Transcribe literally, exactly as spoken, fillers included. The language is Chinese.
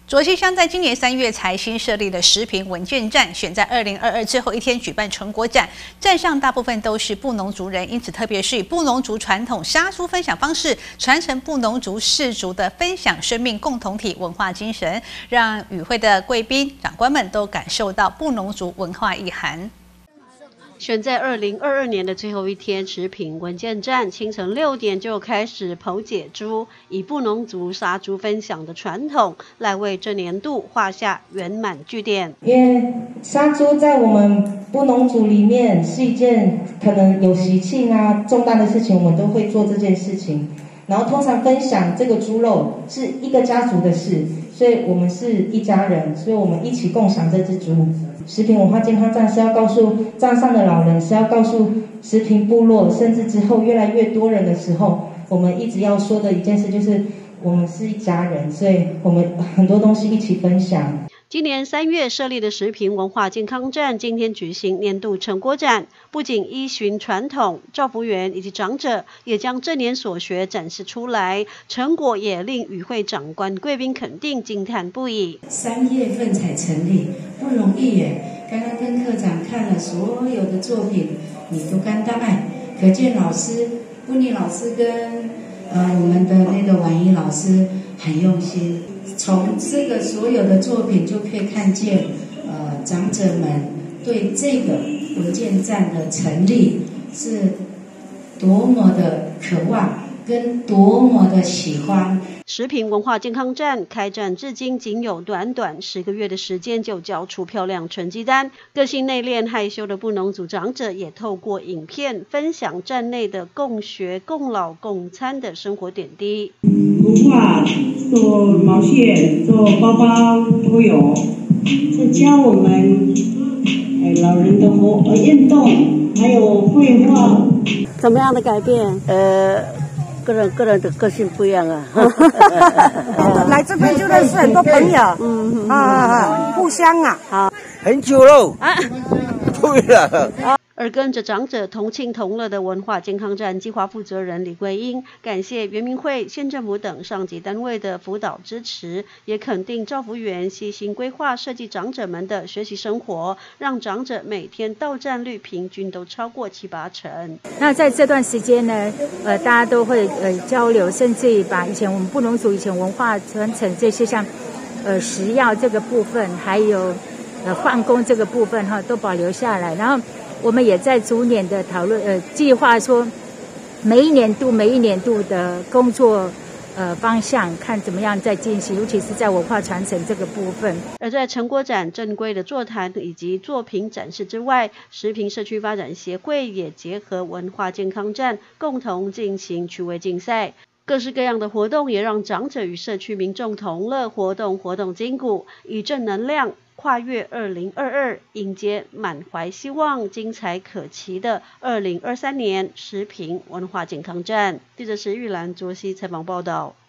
卓溪乡在今年三月才新设立的食品文件站，选在二零二二最后一天举办成果展。站上大部分都是布农族人，因此特别是以布农族传统杀猪分享方式，传承布农族氏族的分享生命共同体文化精神，让与会的贵宾长官们都感受到布农族文化意涵。 选在二零二二年的最后一天，食品文件站清晨六点就开始剖解猪，以布农族杀猪分享的传统来为这年度画下圆满句点。 因为杀猪在我们布农族里面是一件可能有喜庆啊、重大的事情，我们都会做这件事情。然后通常分享这个猪肉是一个家族的事，所以我们是一家人，所以我们一起共享这只猪。 食品文化健康站是要告诉站上的老人，是要告诉食品部落，甚至之后越来越多人的时候，我们一直要说的一件事就是，我们是一家人，所以我们很多东西一起分享。 今年三月设立的食品文化健康站，今天举行年度成果展。不仅依循传统，照服员以及长者也将这年所学展示出来，成果也令与会长官贵宾肯定，惊叹不已。 三月份才成立，不容易耶！刚刚跟科长看了所有的作品，你都干大爱，可见老师布尼老师跟呃我们的那个婉仪老师很用心。 从这个所有的作品就可以看见，呃，长者们对这个文件站的成立是多么的渴望，跟多么的喜欢。 食品文化健康站开站至今仅有短短十个月的时间，就交出漂亮成绩单。个性内敛害羞的布农族长者也透过影片分享站内的共学、共老、共餐的生活点滴。 文化做毛线、做包包都有，在教我们哎老人的活呃运动，还有绘画。 怎么样的改变？ 呃，个人个人的个性不一样啊。 来这边就认识很多朋友，嗯啊，互相啊。 好， 很久了啊，对了。 而跟着长者同庆同乐的文化健康站计划负责人李桂英，感谢原民会、县政府等上级单位的辅导支持，也肯定照服员细心规划设计长者们的学习生活，让长者每天到站率平均都超过七八成。 那在这段时间呢，呃，大家都会呃交流，甚至于把以前我们布农族以前文化传承这些像呃食药这个部分，还有呃换工这个部分哈，都保留下来，然后。 我们也在逐年的讨论，呃，计划说每一年度、每一年度的工作，呃，方向看怎么样在进行，尤其是在文化传承这个部分。 而在成果展正规的座谈以及作品展示之外，食品社区发展协会也结合文化健康站，共同进行趣味竞赛。 各式各样的活动也让长者与社区民众同乐，活动活动筋骨，以正能量跨越二零二二，迎接满怀希望、精彩可期的二零二三年食品文化健康站。记者石玉兰卓溪采访报道。